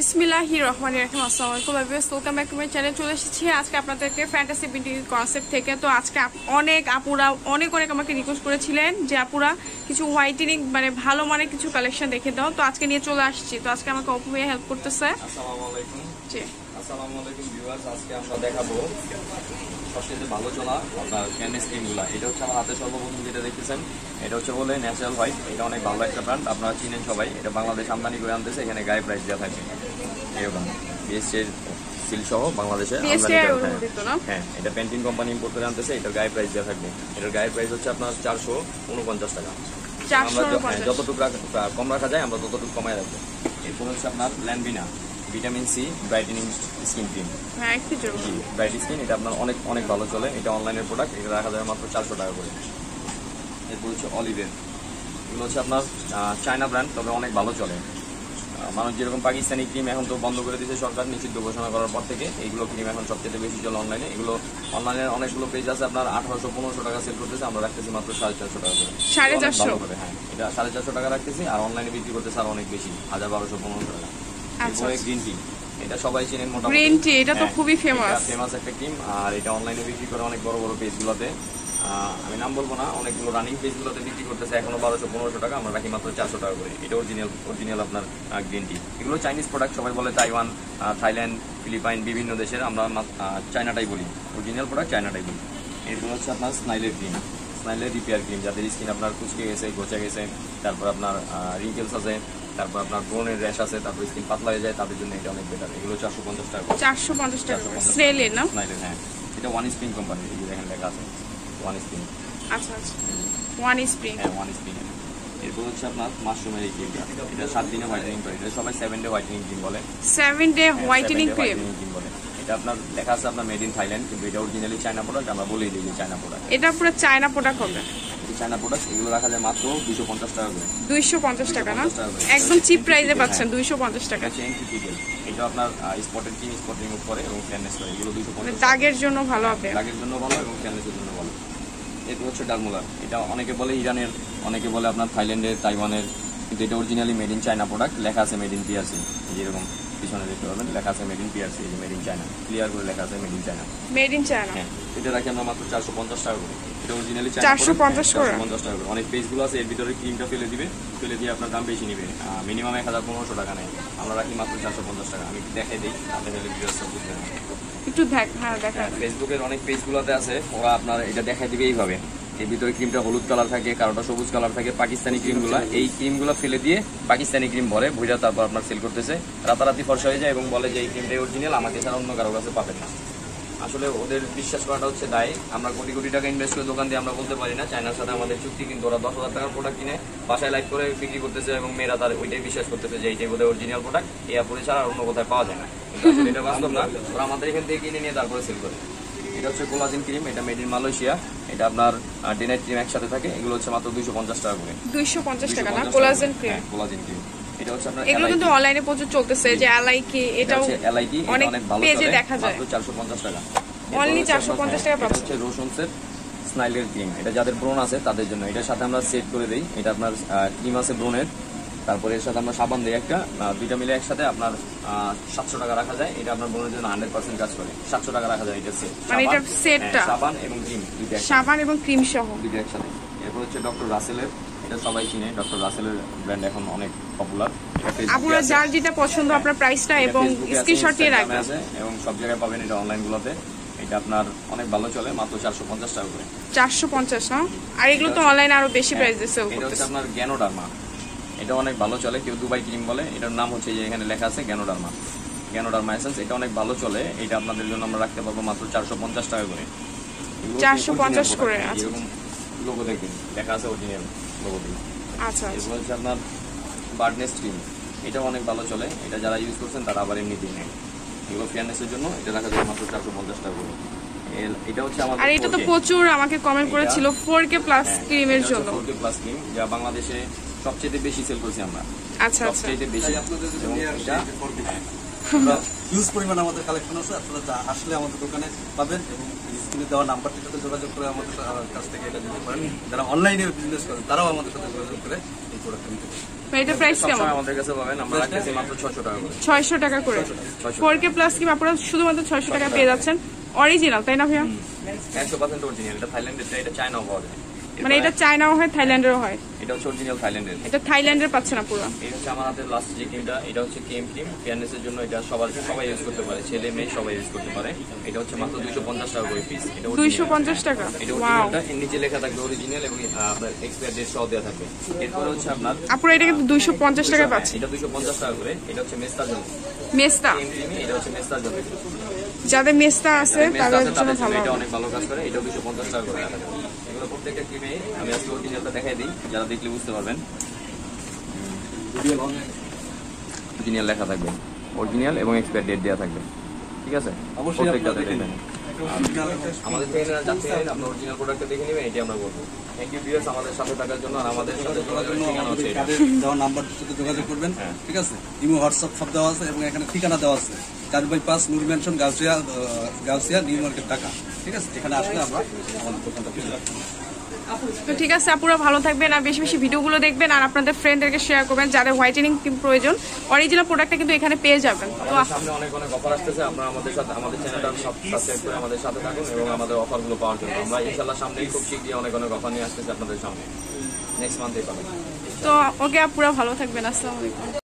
বিসমিল্লাহির রহমানির রহিম। আসসালামু আলাইকুম everyone, welcome back to my channel. চলে এসেছি আজকে আপনাদেরকে ফ্যান্টাসি বিউটি কনসেপ্ট থেকে। তো আজকে অনেক আপুরা অনেক আমাকে রিকোয়েস্ট করেছিলেন যে আপুরা কিছু হোয়াইটেনিং মানে ভালো মানের কিছু কালেকশন দেখে দাও। তো আজকে নিয়ে চলে আসছি। তো আজকে আমাকে অপু ভাইয়া হেল্প করতেছে। আসসালামু আলাইকুম। জি আসসালামু আলাইকুম ভিউয়ার্স, আজকে আমরা দেখাবো সবচেয়ে ভালো চলা আপনার ক্যানভাস ক্রিমগুলো। এটা হচ্ছে আমার হাতে সর্বপ্রথম যেটা দেখতেছেন, এটা হচ্ছে বলে ন্যাচারাল হোয়াইট। এটা অনেক ভালো একটা ব্র্যান্ড, আপনারা চিনেন সবাই। এটা বাংলাদেশ আমদানি করে আনতেছে, এখানে গায়ে প্রাইস দেওয়া থাকে এরকম বিএসটির সিল সহ বাংলাদেশে আমদানি করে। হ্যাঁ, এটা পেন্টিন কোম্পানি ইম্পোর্ট করে আনতেছে, এটার গায়ে প্রাইস দেওয়া থাকবে। এটার গায়ে প্রাইস হচ্ছে আপনার 449 টাকা। আমরা যতটুকু কম রাখা যায় আমরা ততটুকু কমায় রাখবো। এরপর হচ্ছে আপনার Lanbena vitamin C brightening skin cream, bright skin. এটা আপনার অনেক অনেক ভালো চলে, এটা অনলাইনের প্রোডাক্ট। এটা রাখা যাবে মাত্র 400 টাকা করে। এরপর হচ্ছে অলিভের, এগুলো হচ্ছে আপনার চায়না ব্র্যান্ড, তবে অনেক ভালো চলে। মানুষ যেরকম পাকিস্তানি ক্রিম এখন তো বন্ধ করে দিয়েছে সরকার নিষিদ্ধ ঘোষণা করার পর থেকে, এইগুলো ক্রিম এখন সবচেয়ে বেশি চলে অনলাইনে। এগুলো অনলাইনের অনেকগুলো পেজ আছে, আপনার 1800-1500 টাকা সেল করতেছে, আমরা রাখতেছি মাত্র 450 টাকা করে। 450 হ্যাঁ, এটা 450 টাকা রাখতেছি, আর অনলাইনে বিক্রি করতেছে আর অনেক বেশি, 1200-1500 টাকা। এরপরে গ্রিন টি, এটা সবাই চেনেন মোটামুটি। গ্রিন টি এটা তো খুবই ফেমাস একটা ক্রিম, আর এটা অনলাইনে বিক্রি করে অনেক বড় বড় পেজগুলোতে। আমি নাম বলবো না, অনেকগুলো রানিং পেজগুলোতে বিক্রি করতেছে এখনো 1200-1500 টাকা, আমরা রাখি মাত্র 400 টাকা করে। এটা অরিজিনাল আপনার গ্রিন টি। এগুলো চাইনিজ প্রোডাক্ট, সবাই বলে তাইওয়ান, থাইল্যান্ড, ফিলিপাইন, বিভিন্ন দেশের, আমরা চায়নাটাই বলি। অরিজিনাল প্রোডাক্ট চায়নাটাই বলি। এগুলো হচ্ছে আপনার স্নাইলের ক্রিম, স্নাইলের রিপেয়ার ক্রিম, যাদের স্কিন আপনার কুচকে গেছে, গোচা গেছে, তারপর আপনার রিঙ্কেলস আছে, তারপর আপনার ব্রনের র্যাশ আছে, তারপর স্কিন পাতলা হয়ে যায়, তাদের জন্য এটা অনেক বেটার। এগুলো 450 টাকা। 450 টাকা স্নেলের না? স্নাইলের, হ্যাঁ। এটা ওয়ান স্প্রিং কোম্পানি, এই যে দেখেন লেখা আছে ওয়ান স্প্রিং। আচ্ছা আচ্ছা, ওয়ান স্প্রিং, হ্যাঁ ওয়ান স্প্রিং। এরপর হচ্ছে আপনার মাশরুমের এই ক্রিমটা, এটা 7 দিনে হোয়াইটেনিং করে। এটা সবাই 7 ডে হোয়াইটেনিং ক্রিম বলে। 7 ডে হোয়াইটেনিং ক্রিম বলে। এটা আপনার লেখা আছে আপনার মেড ইন থাইল্যান্ড, কিন্তু এটা অরিজিনালি চায়না প্রোডাক্ট। আমরা বলেই দিই যে চায়না প্রোডাক্ট। এটা পুরো চায়না প্রোডাক্ট হবে। চায়না প্রোডাক্ট, এগুলো রাখা যায় মাত্র 250 টাকা করে। 250 টাকা না? একদম চিপ প্রাইসে পাচ্ছেন 250 টাকা। এটা আপনার স্পটের ক্রিম, স্পট রিমুভ করে এবং ফেয়ারনেস করে। এগুলো 250 দাগের জন্য ভালো হবে, দাগের জন্য ভালো এবং ফেয়ারনেসের জন্য ভালো। এটা হচ্ছে ডারমোলার, এটা অনেকে বলে ইরানের, অনেকে বলে আপনার থাইল্যান্ডের, তাইওয়ানের, কিন্তু এটা originally made in China product. লেখা আছে মেড ইন পিআরসি, যেরকম পিছনে দেখতে পাবেন লেখা আছে মেড ইন পিআরসি, এই যে মেড ইন চায়না, ক্লিয়ার করে লেখা আছে made in China. Made in China, হ্যাঁ। এটা রাখি আমরা মাত্র 450 টাকা করে। এটা অরিজিনালি 450 করে। 450 টাকা করে। অনেক পেজগুলো আছে, এর ভিতরে ক্রিমটা ফেলে দিবে, ফেলে দিয়ে আপনার দাম বেশি নিবে, মিনিমাম 1500 টাকা নেয়। আমরা রাখি মাত্র 450 টাকা। আমি দেখাই দিই, আপনাদের ভিডিওটা বুঝবেন একটু দেখ। হ্যাঁ দেখা, ফেসবুকের অনেক পেজগুলোতে আছে, ওরা আপনার এটা দেখাই দিবে এইভাবে। এর ভিতরে ক্রিমটা হলুদ কালার থাকে, কারোটা সবুজ কালার থাকে। পাকিস্তানি ক্রিমগুলো, এই ক্রিমগুলো ফেলে দিয়ে পাকিস্তানি ক্রিম ভরে ভুইরা তারপর আপনার সেল করতেছে, রাতারাতি ফর্সা হয়ে যায় এবং বলে যে এই ক্রিমটাই অরিজিনাল, আমাকে ছাড়া অন্য কারো কাছে পাবেন না। আসলে ওদের বিশ্বাস করাটা হচ্ছে দায়। আমরা কোটি কোটি টাকা ইনভেস্ট করে দোকান দিয়ে আমরা বলতে পারি না। চায়নার সাথে আমাদের চুক্তি, কিন্তু ওরা 10,000 টাকার প্রোডাক্ট কিনে বাসায় লাইভ করে বিক্রি করতেছে এবং মেয়েরা তার ওইটাই বিশ্বাস করতেছে যে এইটাই বোধহয় অরিজিনাল প্রোডাক্ট, এই আপুরে ছাড়া অন্য কোথায় পাওয়া যায় না। কিন্তু এটা বাস্তব না, ওরা আমাদের এখান থেকে কিনে নিয়ে তারপরে সেল করে। এটা হচ্ছে কোলাজেন ক্রিম, এটা মেড ইন মালয়েশিয়া। এটা আপনার ডে নাইট ক্রিম একসাথে থাকে। এগুলো হচ্ছে মাত্র 250 টাকা করে। 250 টাকা না? Collagen cream, collagen cream. এটা হচ্ছে আপনার এগুলো কিন্তু অনলাইনে প্রচুর চলতেছে, যে এলআইকি, এটাও অনেক পেজে দেখা যায়। মাত্র 450 টাকা, অনলি 450 টাকা পাচ্ছেন। হচ্ছে রোশনসের স্নাইলের ক্রিম, এটা যাদের ব্রণ আছে তাদের জন্য। এটার সাথে আমরা সেট করে দেই, এটা আপনার ক্রিম আছে ব্রণের, তারপরে এর সাথে আমরা সাবান দিই একটা, দুইটা মিলে একসাথে আপনার 700 টাকা রাখা যায়। এটা আপনার ব্রণের জন্য 100% কাজ করে। 700 টাকা রাখা যায় এটা সেট, মানে এটা সেটটা সাবান এবং ক্রিম দুইটা, সাবান এবং ক্রিম সহ দুইটা একসাথে। এরপর হচ্ছে ডক্টর রাসেলের, এটা সবাই চিনে, ডক্টর রাসেলের ব্র্যান্ড এখন অনেক পপুলার। আপনারা যার যেটা পছন্দ আপনার প্রাইসটা এবং স্ক্রিনশট দিয়ে রাখবেন, এবং সব জায়গায় পাবেন এটা অনলাইনগুলোতে। এটা আপনার অনেক ভালো চলে, মাত্র 450 টাকা করে। 450 না? আর এগুলো তো অনলাইনে আরো বেশি প্রাইসে সেল করতেছে। এটা হচ্ছে আপনার গ্যানোডার্মা, এটা অনেক ভালো চলে। কেউ দুবাই ক্রিম বলে, এটার নাম হচ্ছে যে এখানে লেখা আছে গ্যানোডার্মা, গ্যানোডার্মা এসেন্স। এটা অনেক ভালো চলে, এটা আপনাদের জন্য আমরা রাখতে পারবো মাত্র 450 টাকা করে। 450 করে। আচ্ছা, এরকম লোগো দেখবেন লেখা আছে অরিজিনাল লোগো দিয়ে। আচ্ছা, এরপর হচ্ছে আপনার বার্ডনেস ক্রিম, এটা অনেক ভালো চলে। এটা যারা ইউজ করছেন তারা আবার এমনিতেই নেয়। এগুলো ফেয়ারনেসের জন্য এটা রাখা যায় মাত্র 450 টাকা করে। এটা হচ্ছে আমাদের, আর এটা তো প্রচুর আমাকে কমেন্ট করেছিল 4K প্লাস ক্রিমের জন্য। 4K প্লাস ক্রিম, যা বাংলাদেশে সবচেয়ে বেশি সেল করছি আমরা। আচ্ছা আচ্ছা, সবচেয়ে বেশি। এবং এটা হিউজ পরিমাণ আমাদের কালেকশন আছে, আপনারা আসলে আমাদের দোকানে পাবেন এবং স্ক্রিনে দেওয়া নাম্বারটির সাথে যোগাযোগ করে আমাদের কাছ থেকে এটা নিতে পারেন। যারা অনলাইনে বিজনেস করেন তারাও আমাদের সাথে যোগাযোগ করে এই প্রোডাক্ট নিতে পারেন। এটা প্রাইস কেমন? সবসময় আমাদের কাছে পাবেন, আমরা রাখতেছি মাত্র 600 টাকা করে। 600 টাকা করে 4K প্লাস কি আপনারা শুধুমাত্র 600 টাকা পেয়ে যাচ্ছেন। অরিজিনাল তাই না ভাইয়া? 100% অরিজিনাল। এটা থাইল্যান্ডের, এটা চায়নাও পাওয়া যায়। মানে এটা চায়নাও হয়, থাইল্যান্ডেরও হয়। এটা হচ্ছে অরিজিনাল থাইল্যান্ডের। এটা থাইল্যান্ডের পাচ্ছে না পুরো। এই হচ্ছে আমার হাতের লাস্ট যে ক্রিমটা, এটা হচ্ছে কেম ক্রিম। ফেয়ারনেসের জন্য এটা সবাই ইউজ করতে পারে, ছেলে মেয়ে সবাই ইউজ করতে পারে। এটা হচ্ছে মাত্র 250 টাকা করে পিস। এটা 250 টাকা। এটা ওয়াও, অরিজিনালটা, এর নিচে লেখা থাকবে অরিজিনাল এবং আপনার এক্সপায়ার ডেট সহ দেওয়া থাকবে। এরপর হচ্ছে আপনার আপুরা এটা কিন্তু 250 টাকা পাচ্ছে। এটা 250 টাকা করে। এটা হচ্ছে মেস্তার জন্য মেস্তা, কেম ক্রিম, এটা হচ্ছে মেস্তার জন্য। যাদের মেস্তা আছে তাদের জন্য ভালো এটা হবে। অনেক ভালো কাজ করে। এটা 250 টাকা করে। এগুলো প্রত্যেকটা ক্রিমে আমি আজকে অরিজিনালটা দেখাই দিই, যারা দেখলে বুঝতে পারবেন। অরিজিনাল লেখা থাকবে, অরিজিনাল এবং এক্সপায়ার ডেট দেওয়া থাকবে, ঠিক আছে? অবশ্যই আপনারা দেখে নেন। আমাদের থেকে যাচ্ছে আপনার অরিজিনাল প্রোডাক্টটা দেখে নেবেন, এটি আমরা বলবো। থ্যাংক ইউ ভিউয়ার্স আমাদের সাথে থাকার জন্য। আর আমাদের সাথে করার জন্য ঠিকানা হচ্ছে এটা। কার্ডে দেওয়া নাম্বারটির সাথে যোগাযোগ করবেন, ঠিক আছে? ইমো, হোয়াটসঅ্যাপ সব দেওয়া আছে এবং এখানে ঠিকানা দেওয়া আছে। 4/5 Noor Mansion, Gawsia, New Market, Dhaka, ঠিক আছে? এখানে আসলে আমরা আমাদের দোকানটা পেয়ে যাবো। তো ঠিক আছে আপুরা, ভালো থাকবেন আর বেশি বেশি ভিডিওগুলো দেখবেন আর আপনাদের ফ্রেন্ডদেরকে শেয়ার করবেন যাদের হোয়াইটেনিং প্রয়োজন। অরিজিনাল প্রোডাক্টটা কিন্তু এখানে পেয়ে যাবেন। তো আমাদের সামনে অনেক অফার আসতেছে, আপনারা আমাদের সাথে আমাদের চ্যানেলটা সাবস্ক্রাইব করে আমাদের সাথে থাকুন এবং আমাদের অফারগুলো পাওয়ার জন্য। আমরা ইনশাআল্লাহ সামনেই খুব শীঘ্রই অনেক অফার নিয়ে আসতেছি আপনাদের সামনে, নেক্সট মান্থেই পাবেন। তো ওকে আপুরা, ভালো থাকবেন। আসসালামু আলাইকুম।